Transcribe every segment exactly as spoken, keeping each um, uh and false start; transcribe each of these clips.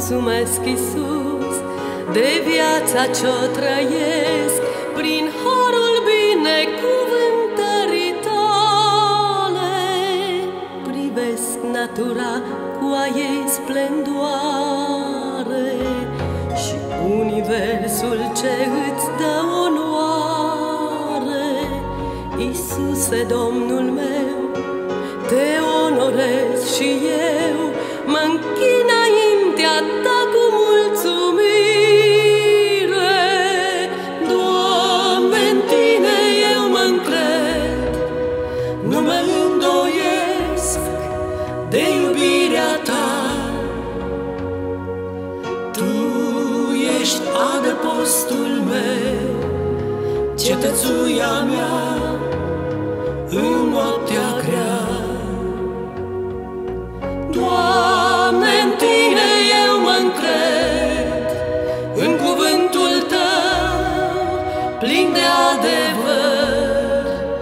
mulțumesc, Iisus, de viața ce-o trăiesc, prin harul binecuvântării tale. Privesc natura cu a ei splendoare și universul ce îți dă onoare. Iisuse, Domnul meu, te onorez și eu, mă închin înaintea ta cu mulțumire. Doamne, în tine eu mă încred, nu mă îndoiesc de iubirea ta. Tu ești adăpostul meu, cetățuia mea în noaptea grea. Doamne, în tine eu mă încred, în cuvântul tău plin de adevăr.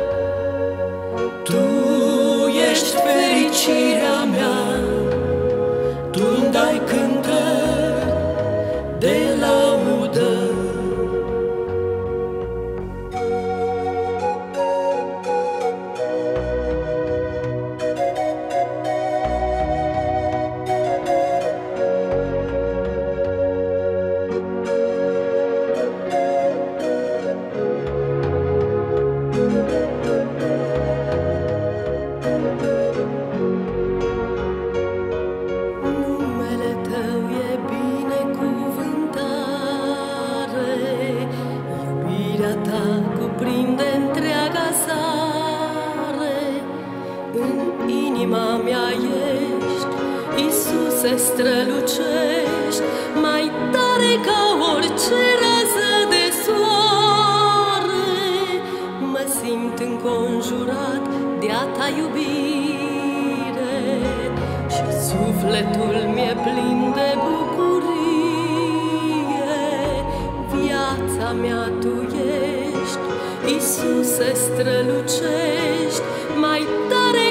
Tu ești fericirea mea, tu îmi dai cântări de laudă. Numele tău e binecuvântare, iubirea ta cuprinde întreaga sare. În inima mea ești, Iisuse, strălucești, mai tare ca orice rază de soare. Mă simt înconjurat de-a ta iubire și sufletul mi-e plin de bucurie. Viața mea tu ești, Iisuse, strălucești, mai tare